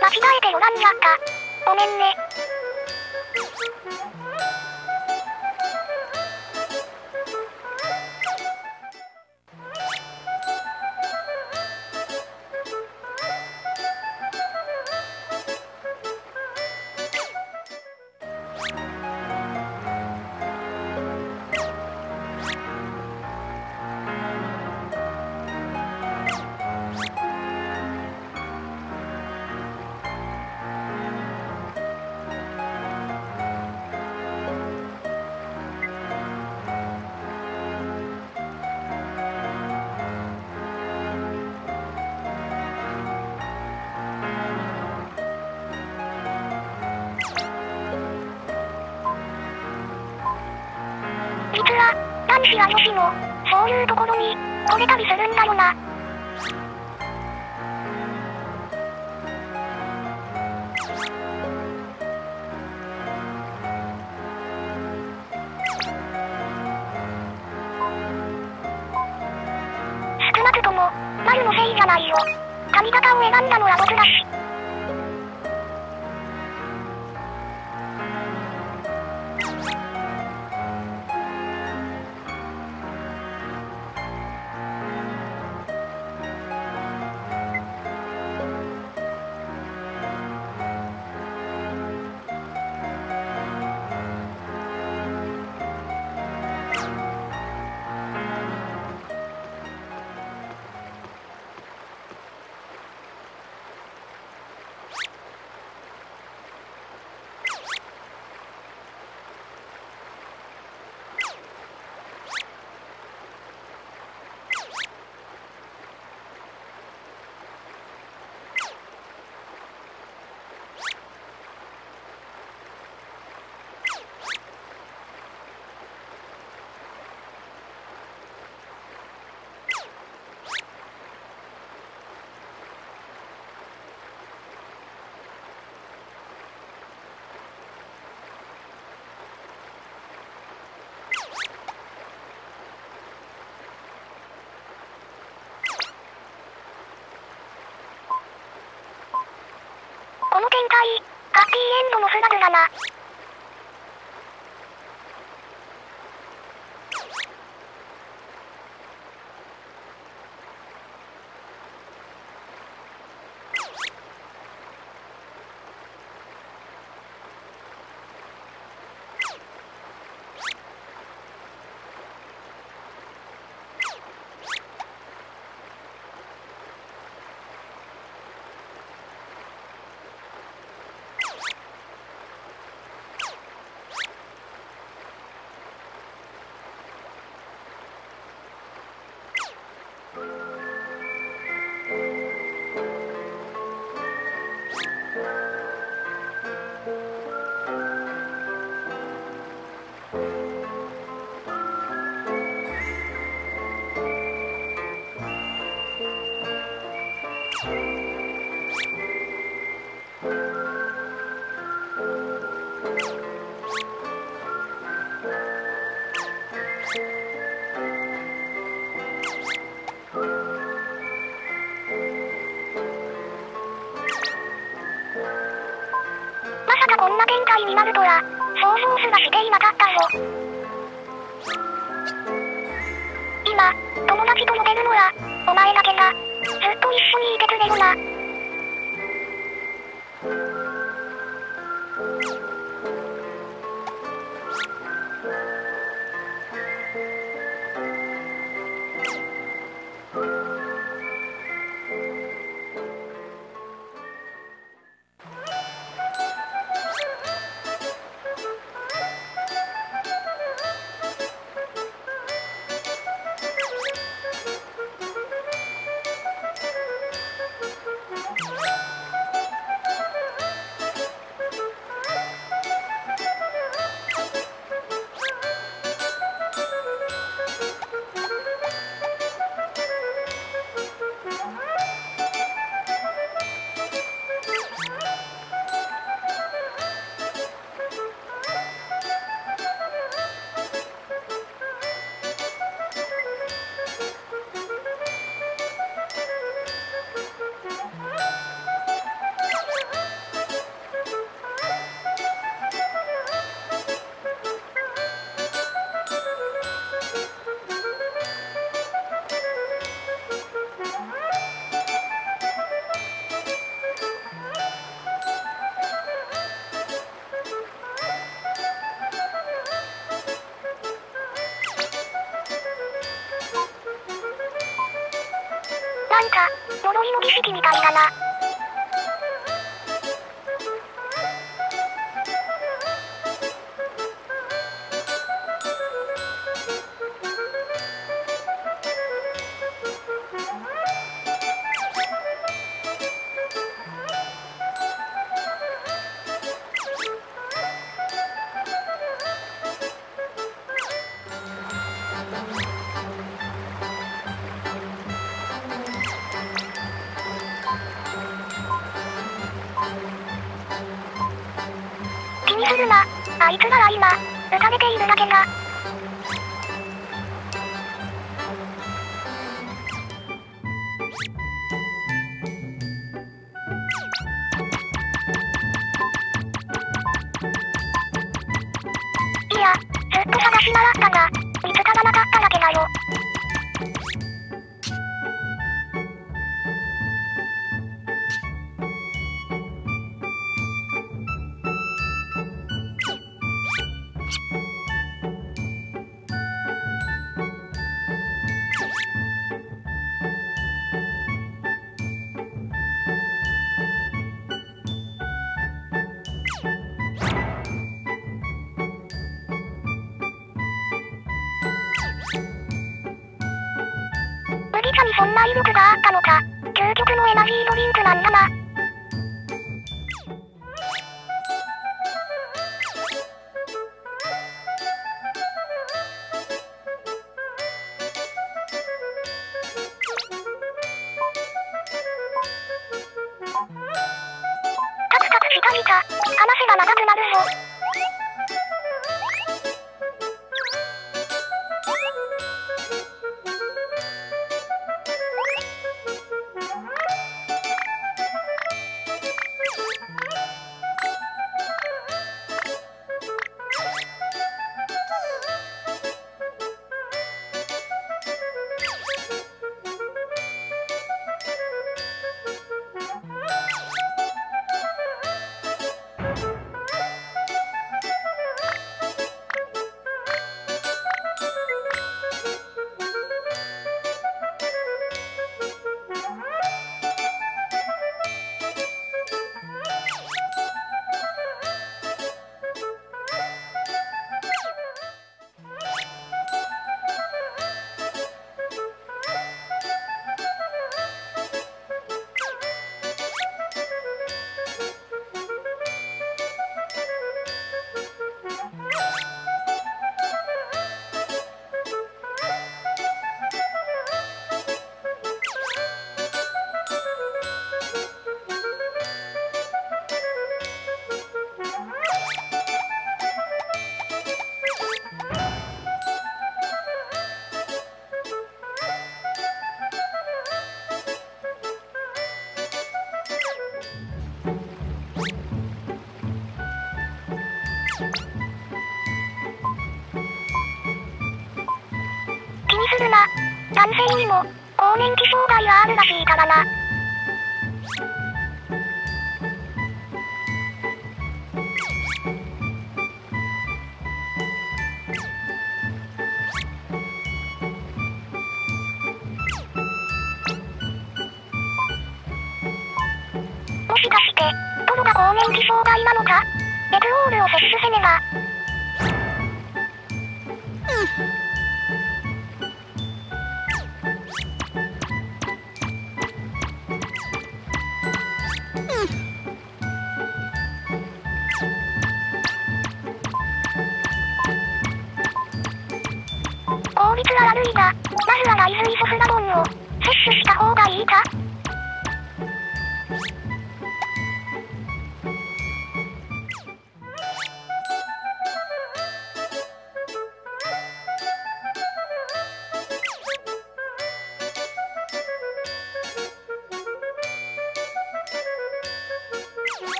間違えて読んじゃった。ごめんね。実は、男子や女子も、そういうところに、惚れたりするんだよな。少なくとも、丸のせいじゃないよ。髪型を選んだのは僕だし。この展開、ハッピーエンドのフラグだな。まさかこんな展開になるとは、想像すらしていなかったぞ。今、友達と呼べるのは、お前だけだ。ずっと一緒にいてくれるな。 みたいだな。気にするな。あいつらは今、浮かべているだけだ。いや、ずっと探し回ったが、見つからなかっただけだよ。麦茶にそんな威力があったのか。究極のエナジードリンクなんだな。カクカクしたぎた。話が長くなるぞ。気にするな。男性にも、更年期障害があるらしいからな。もしかして、トロが更年期障害なのか？エドオールを摂取せねば。効率は悪いが、まずはライズイソフラボンを摂取した方がいいか？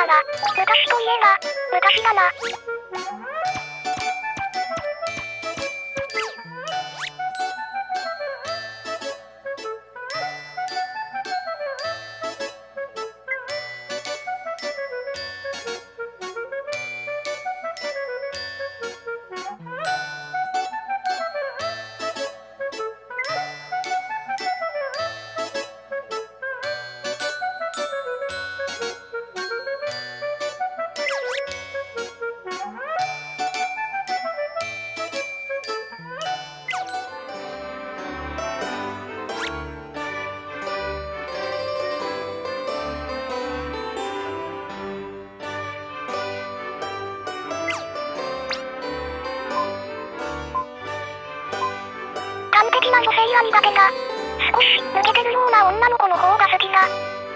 たら、昔といえば、昔だな。完璧な女性は苦手だ。少し抜けてるような女の子の方が好きだ。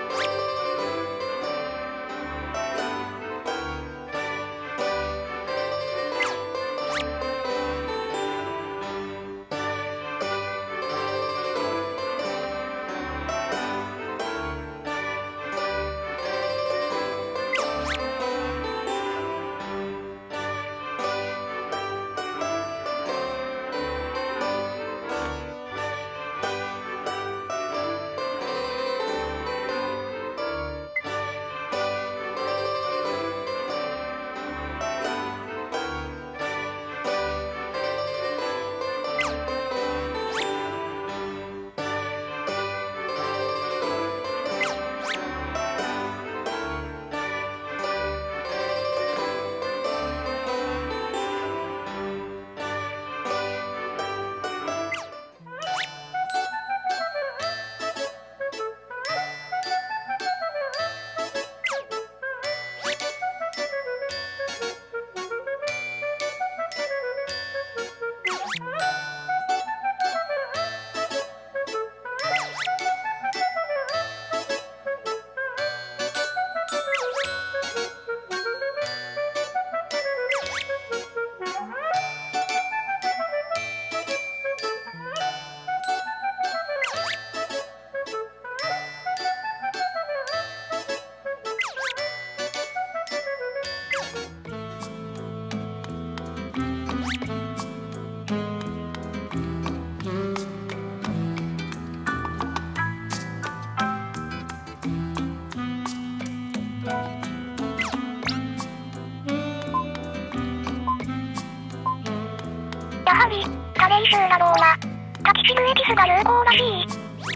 やはり、加齢臭だろうな。タキシルエキスが有効らしい。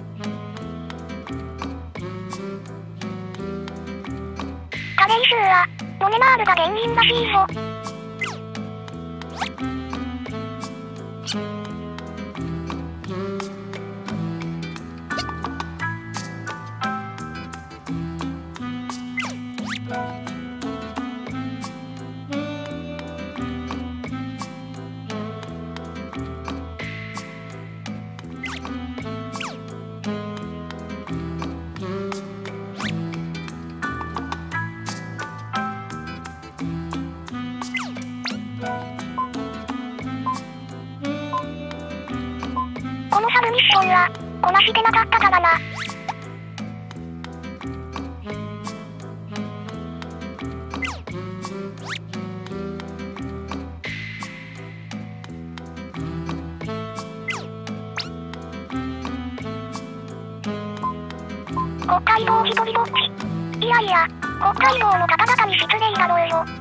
加齢臭は、モネマールが原因らしいぞ。このサブミッションは、こなしてなかったからな。北海道一人ぼっち。いやいや、北海道の方々に失礼だろうよ。